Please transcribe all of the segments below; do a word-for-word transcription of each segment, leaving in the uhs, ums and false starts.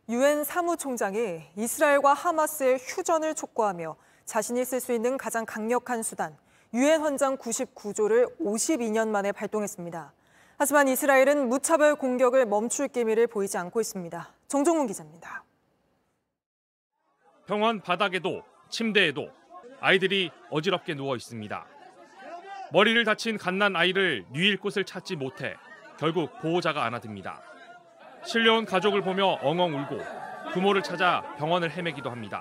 유엔 사무총장이 이스라엘과 하마스의 휴전을 촉구하며 자신이 쓸 수 있는 가장 강력한 수단, 유엔 헌장 구십구 조를 오십이 년 만에 발동했습니다. 하지만 이스라엘은 무차별 공격을 멈출 기미를 보이지 않고 있습니다. 정종문 기자입니다. 병원 바닥에도 침대에도 아이들이 어지럽게 누워 있습니다. 머리를 다친 갓난 아이를 누일 곳을 찾지 못해 결국 보호자가 안아듭니다. 실려온 가족을 보며 엉엉 울고 부모를 찾아 병원을 헤매기도 합니다.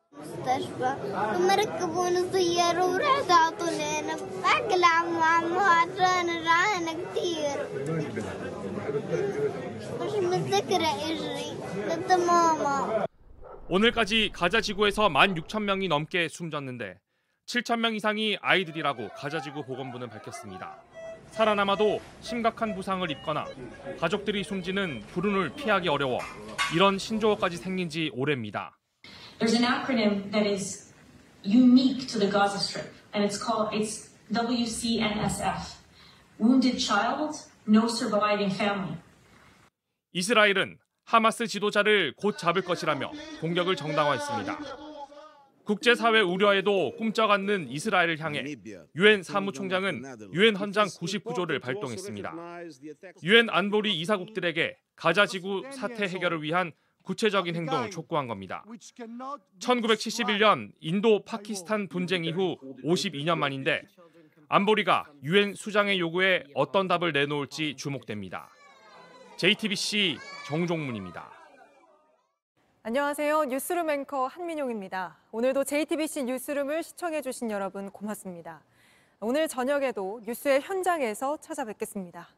오늘까지 가자 지구에서 만 육천 명이 넘게 숨졌는데 칠천 명 이상이 아이들이라고 가자 지구 보건부는 밝혔습니다. 살아남아도 심각한 부상을 입거나 가족들이 숨지는 불운을 피하기 어려워 이런 신조어까지 생긴 지 오래입니다. There's an acronym that is unique to the Gaza Strip, and it's called it's W C N S F. Wounded Child, No Surviving Family. 이스라엘은 하마스 지도자를 곧 잡을 것이라며 공격을 정당화했습니다. 국제사회 우려에도 꼼짝 않는 이스라엘을 향해 유엔 사무총장은 유엔 헌장 구십구 조를 발동했습니다. 유엔 안보리 이사국들에게 가자 지구 사태 해결을 위한 구체적인 행동을 촉구한 겁니다. 천구백칠십일 년 인도 파키스탄 분쟁 이후 오십이 년 만인데 안보리가 유엔 수장의 요구에 어떤 답을 내놓을지 주목됩니다. 제이티비씨 정종문입니다. 안녕하세요. 뉴스룸 앵커 한민용입니다. 오늘도 제이티비씨 뉴스룸을 시청해주신 여러분 고맙습니다. 오늘 저녁에도 뉴스의 현장에서 찾아뵙겠습니다.